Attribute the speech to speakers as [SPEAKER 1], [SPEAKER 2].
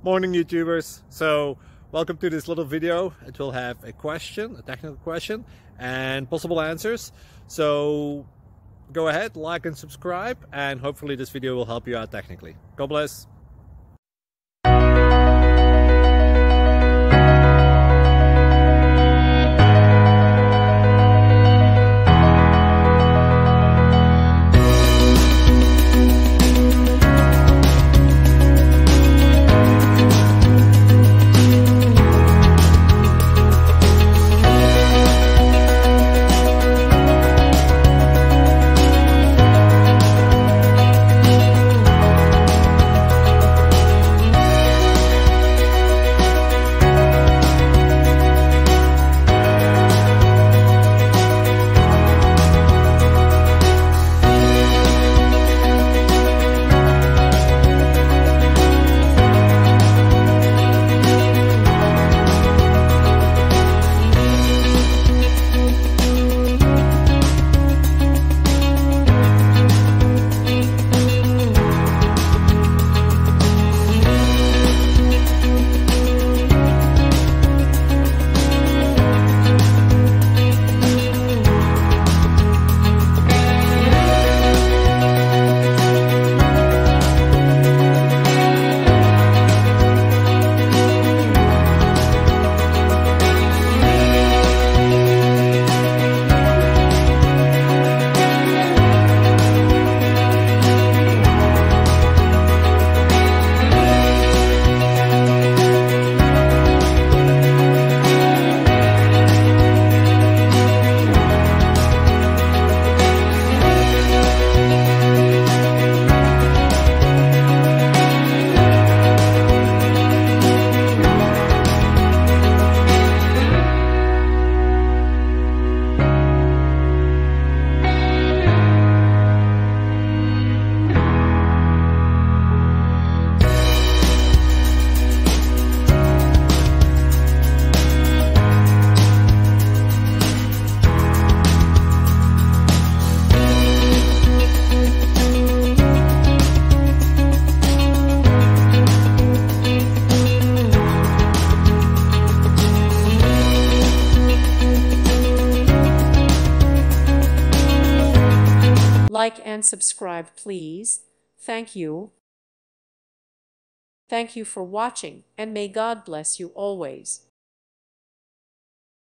[SPEAKER 1] Morning YouTubers. So welcome to this little video. It will have a question, a technical question, and possible answers. So go ahead, like and subscribe, and hopefully this video will help you out technically. God bless.
[SPEAKER 2] Like and subscribe, please. Thank you. Thank you for watching, and may God bless you always.